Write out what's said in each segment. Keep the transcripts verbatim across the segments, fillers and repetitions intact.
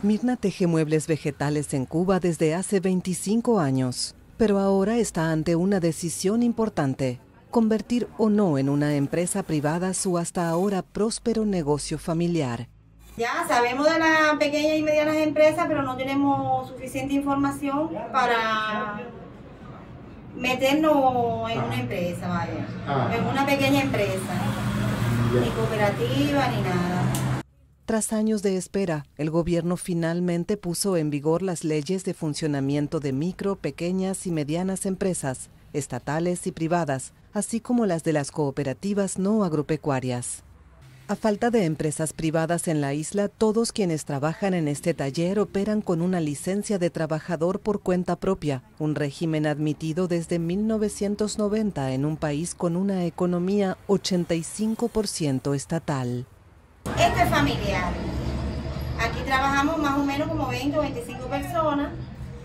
Mirna teje muebles vegetales en Cuba desde hace veinticinco años, pero ahora está ante una decisión importante: convertir o no en una empresa privada su hasta ahora próspero negocio familiar. Ya sabemos de las pequeñas y medianas empresas, pero no tenemos suficiente información para meternos en una empresa, vaya, en una pequeña empresa, ni cooperativa ni nada. Tras años de espera, el gobierno finalmente puso en vigor las leyes de funcionamiento de micro, pequeñas y medianas empresas, estatales y privadas, así como las de las cooperativas no agropecuarias. A falta de empresas privadas en la isla, todos quienes trabajan en este taller operan con una licencia de trabajador por cuenta propia, un régimen admitido desde mil novecientos noventa en un país con una economía ochenta y cinco por ciento estatal. Esto es familiar. Aquí trabajamos más o menos como veinte o veinticinco personas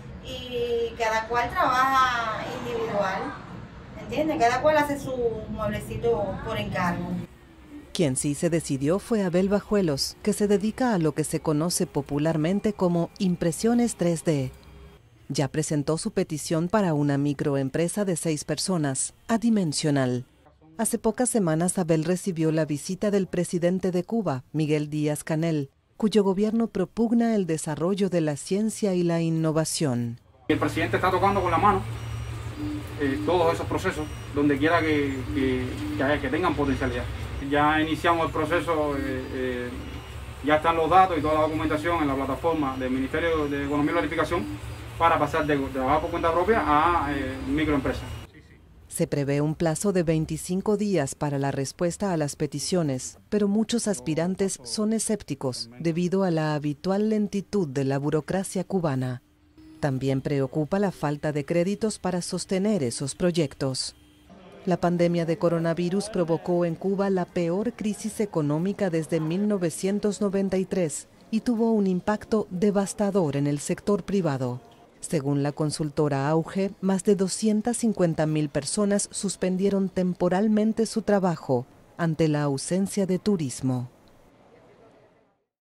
y cada cual trabaja individual, ¿entiendes? Cada cual hace su mueblecito por encargo. Quien sí se decidió fue Abel Bajuelos, que se dedica a lo que se conoce popularmente como impresiones tres D. Ya presentó su petición para una microempresa de seis personas, Adimensional. Hace pocas semanas Abel recibió la visita del presidente de Cuba, Miguel Díaz-Canel, cuyo gobierno propugna el desarrollo de la ciencia y la innovación. El presidente está tocando con la mano eh, todos esos procesos, donde quiera que, que, que, que tengan potencialidad. Ya iniciamos el proceso, eh, eh, ya están los datos y toda la documentación en la plataforma del Ministerio de Economía y Planificación para pasar de trabajar por cuenta propia a eh, microempresas. Se prevé un plazo de veinticinco días para la respuesta a las peticiones, pero muchos aspirantes son escépticos debido a la habitual lentitud de la burocracia cubana. También preocupa la falta de créditos para sostener esos proyectos. La pandemia de coronavirus provocó en Cuba la peor crisis económica desde mil novecientos noventa y tres y tuvo un impacto devastador en el sector privado. Según la consultora Auge, más de doscientas cincuenta mil personas suspendieron temporalmente su trabajo ante la ausencia de turismo.